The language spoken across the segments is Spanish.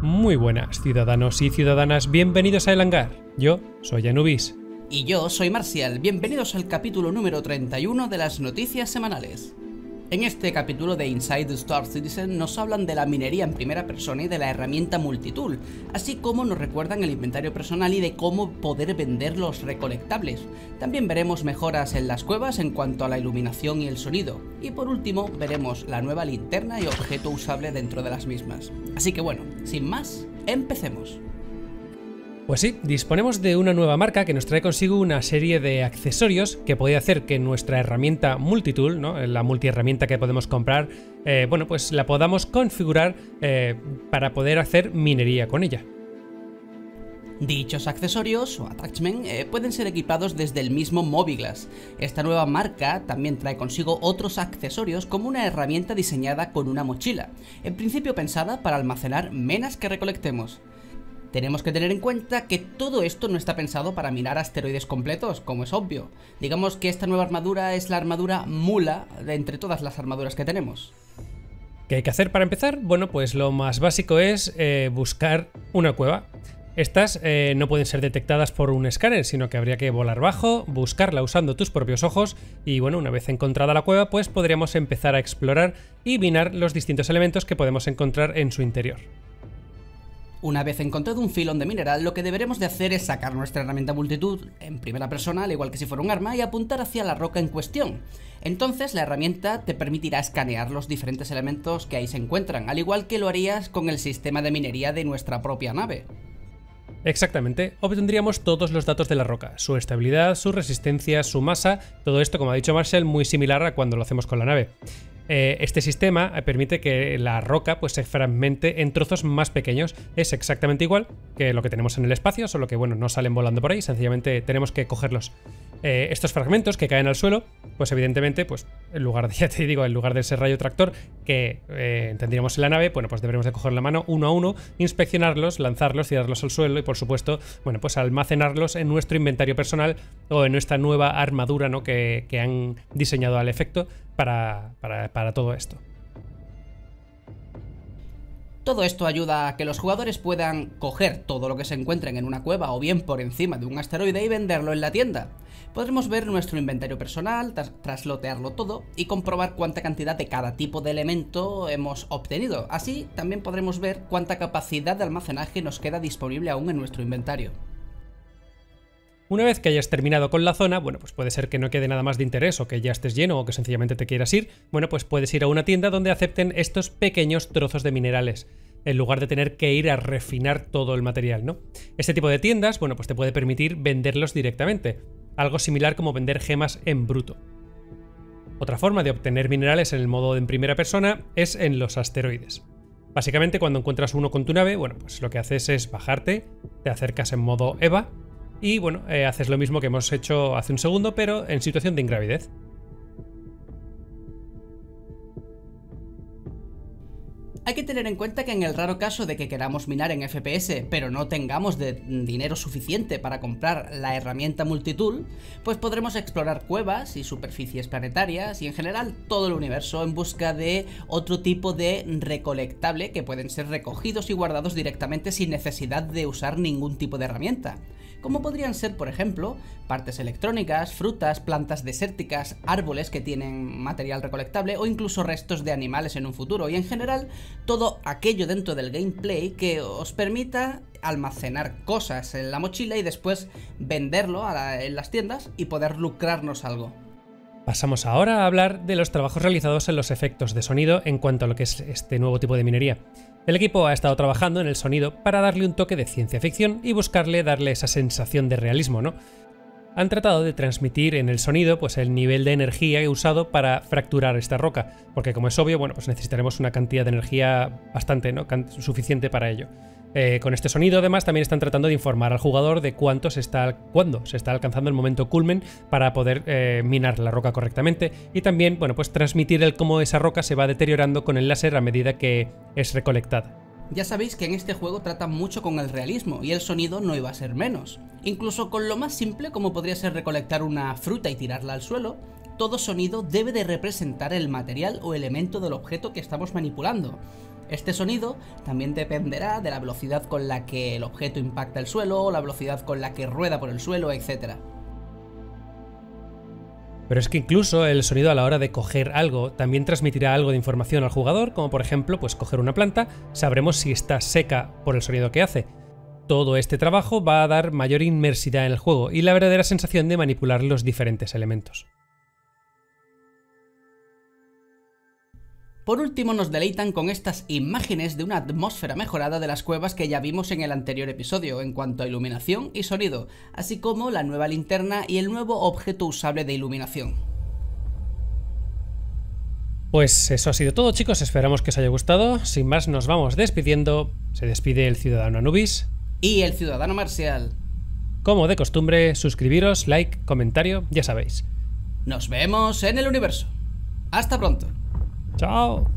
Muy buenas, ciudadanos y ciudadanas, bienvenidos a El Hangar. Yo soy Anubis. Y yo soy Marcial, bienvenidos al capítulo número 31 de las noticias semanales. En este capítulo de Inside Star Citizen nos hablan de la minería en primera persona y de la herramienta multitool, así como nos recuerdan el inventario personal y de cómo poder vender los recolectables. También veremos mejoras en las cuevas en cuanto a la iluminación y el sonido, y por último veremos la nueva linterna y objeto usable dentro de las mismas. Así que bueno, sin más, empecemos. Pues sí, disponemos de una nueva marca que nos trae consigo una serie de accesorios que puede hacer que nuestra herramienta multitool, ¿no? La multiherramienta que podemos comprar, pues la podamos configurar para poder hacer minería con ella. Dichos accesorios o attachment pueden ser equipados desde el mismo Moby-Glass. Esta nueva marca también trae consigo otros accesorios como una herramienta diseñada con una mochila, en principio pensada para almacenar menas que recolectemos. Tenemos que tener en cuenta que todo esto no está pensado para minar asteroides completos, como es obvio. Digamos que esta nueva armadura es la armadura mula de entre todas las armaduras que tenemos. ¿Qué hay que hacer para empezar? Bueno, pues lo más básico es buscar una cueva. Estas no pueden ser detectadas por un escáner, sino que habría que volar bajo, buscarla usando tus propios ojos y bueno, una vez encontrada la cueva, pues podríamos empezar a explorar y minar los distintos elementos que podemos encontrar en su interior. Una vez encontrado un filón de mineral, lo que deberemos de hacer es sacar nuestra herramienta multitud en primera persona, al igual que si fuera un arma, y apuntar hacia la roca en cuestión. Entonces la herramienta te permitirá escanear los diferentes elementos que ahí se encuentran, al igual que lo harías con el sistema de minería de nuestra propia nave. Exactamente, obtendríamos todos los datos de la roca, su estabilidad, su resistencia, su masa, todo esto, como ha dicho Marcel, muy similar a cuando lo hacemos con la nave. Este sistema permite que la roca pues, se fragmente en trozos más pequeños. Es exactamente igual que lo que tenemos en el espacio, solo que bueno, no salen volando por ahí, sencillamente tenemos que cogerlos. Estos fragmentos que caen al suelo, pues evidentemente, pues en lugar de, ya te digo, en lugar de ese rayo tractor que tendríamos en la nave, bueno, pues deberemos de coger la mano uno a uno, inspeccionarlos, lanzarlos, tirarlos al suelo y por supuesto, bueno, pues almacenarlos en nuestro inventario personal o en nuestra nueva armadura, ¿no? que han diseñado al efecto para todo esto. Todo esto ayuda a que los jugadores puedan coger todo lo que se encuentren en una cueva o bien por encima de un asteroide y venderlo en la tienda. Podremos ver nuestro inventario personal, traslotearlo todo y comprobar cuánta cantidad de cada tipo de elemento hemos obtenido. Así también podremos ver cuánta capacidad de almacenaje nos queda disponible aún en nuestro inventario. Una vez que hayas terminado con la zona, bueno, pues puede ser que no quede nada más de interés o que ya estés lleno o que sencillamente te quieras ir, bueno, pues puedes ir a una tienda donde acepten estos pequeños trozos de minerales, en lugar de tener que ir a refinar todo el material, ¿no? Este tipo de tiendas, bueno, pues te puede permitir venderlos directamente, algo similar como vender gemas en bruto. Otra forma de obtener minerales en el modo en primera persona es en los asteroides. Básicamente, cuando encuentras uno con tu nave, bueno, pues lo que haces es bajarte, te acercas en modo EVA, y bueno, haces lo mismo que hemos hecho hace un segundo, pero en situación de ingravidez. Hay que tener en cuenta que en el raro caso de que queramos minar en FPS, pero no tengamos dinero suficiente para comprar la herramienta multitool, pues podremos explorar cuevas y superficies planetarias y en general todo el universo en busca de otro tipo de recolectable que pueden ser recogidos y guardados directamente sin necesidad de usar ningún tipo de herramienta. Como podrían ser, por ejemplo, partes electrónicas, frutas, plantas desérticas, árboles que tienen material recolectable o incluso restos de animales en un futuro y en general todo aquello dentro del gameplay que os permita almacenar cosas en la mochila y después venderlo en las tiendas y poder lucrarnos algo. Pasamos ahora a hablar de los trabajos realizados en los efectos de sonido en cuanto a lo que es este nuevo tipo de minería. El equipo ha estado trabajando en el sonido para darle un toque de ciencia ficción y darle esa sensación de realismo, ¿no? Han tratado de transmitir en el sonido pues el nivel de energía usado para fracturar esta roca, porque como es obvio, bueno, pues necesitaremos una cantidad de energía bastante, ¿no? Suficiente para ello. Con este sonido además también están tratando de informar al jugador de cuándo se está alcanzando el momento culmen para poder minar la roca correctamente y también, bueno, pues transmitir cómo esa roca se va deteriorando con el láser a medida que es recolectada. Ya sabéis que en este juego tratan mucho con el realismo y el sonido no iba a ser menos. Incluso con lo más simple como podría ser recolectar una fruta y tirarla al suelo, todo sonido debe de representar el material o elemento del objeto que estamos manipulando. Este sonido también dependerá de la velocidad con la que el objeto impacta el suelo, o la velocidad con la que rueda por el suelo, etc. Pero es que incluso el sonido a la hora de coger algo también transmitirá algo de información al jugador, como por ejemplo, pues coger una planta, sabremos si está seca por el sonido que hace. Todo este trabajo va a dar mayor inmersidad en el juego y la verdadera sensación de manipular los diferentes elementos. Por último, nos deleitan con estas imágenes de una atmósfera mejorada de las cuevas que ya vimos en el anterior episodio en cuanto a iluminación y sonido, así como la nueva linterna y el nuevo objeto usable de iluminación. Pues eso ha sido todo, chicos, esperamos que os haya gustado. Sin más, nos vamos despidiendo. Se despide el ciudadano Anubis y el ciudadano Marcial. Como de costumbre, suscribiros, like, comentario, ya sabéis. Nos vemos en el universo. Hasta pronto. Chao.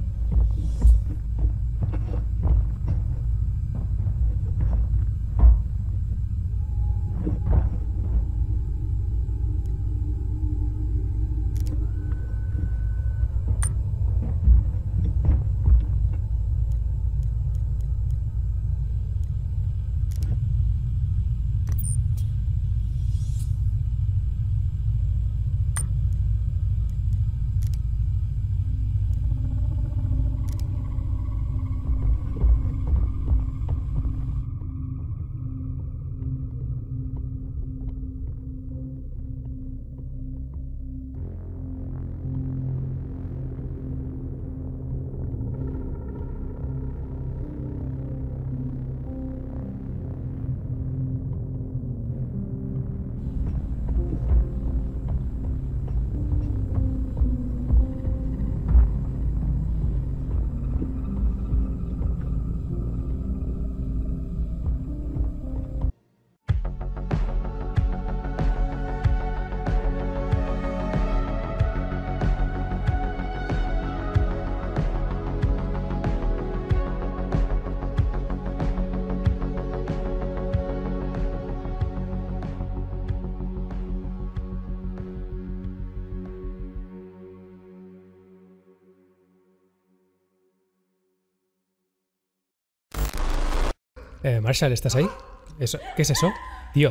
Marshall, ¿estás ahí? ¿Qué es eso? Tío.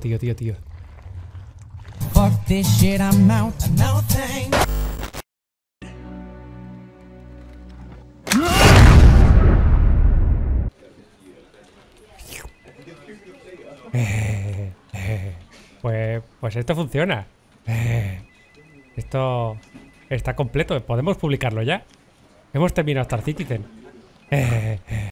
Fuck this shit, I'm out. Nothing. Pues esto funciona. Esto está completo. ¿Podemos publicarlo ya? Hemos terminado Star Citizen.